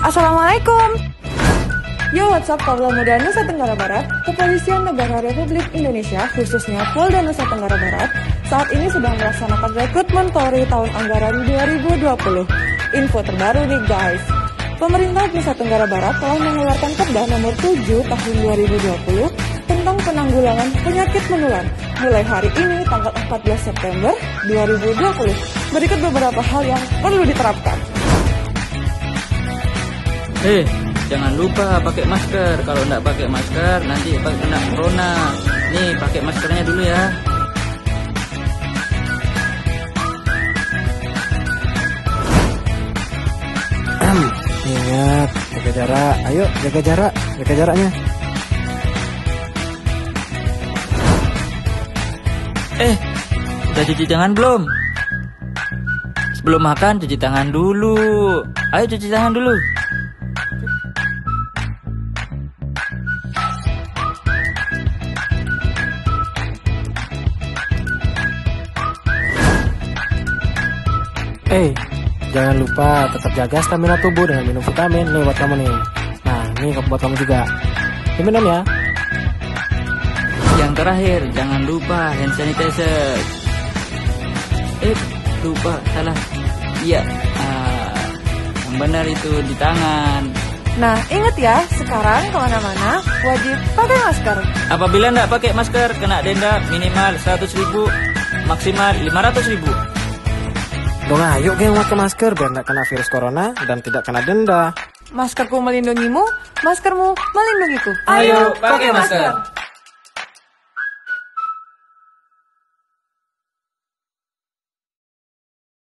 Assalamualaikum. Yo, what's up Kaula Muda Nusa Tenggara Barat. Kepolisian Negara Republik Indonesia, khususnya Polda Nusa Tenggara Barat, saat ini sedang melaksanakan rekrutmen Polri tahun anggaran 2020. Info terbaru nih guys. Pemerintah Nusa Tenggara Barat telah mengeluarkan Perda nomor 7 tahun 2020 tentang penanggulangan penyakit menular mulai hari ini tanggal 14 September 2020. Berikut beberapa hal yang perlu diterapkan. Jangan lupa pakai masker. Kalau nggak pakai masker nanti kena corona. Nih, pakai maskernya dulu ya. Ingat, jaga jarak. Ayo, jaga jarak. Jaga jaraknya. Udah cuci tangan belum? Sebelum makan cuci tangan dulu. Ayo cuci tangan dulu. Jangan lupa tetap jaga stamina tubuh dengan minum vitamin. Nih buat kamu nih. Nah, ini buat kamu juga. Diminum ya. Yang terakhir, jangan lupa hand sanitizer. Lupa, salah. Iya, yang benar itu di tangan. Nah, ingat ya, sekarang kemana-mana wajib pakai masker. Apabila nggak pakai masker, kena denda minimal 100.000, maksimal 500.000. Dong ayo geng pakai masker biar nggak kena virus corona dan tidak kena denda. Maskerku melindungimu, maskermu melindungiku. Ayo pakai masker.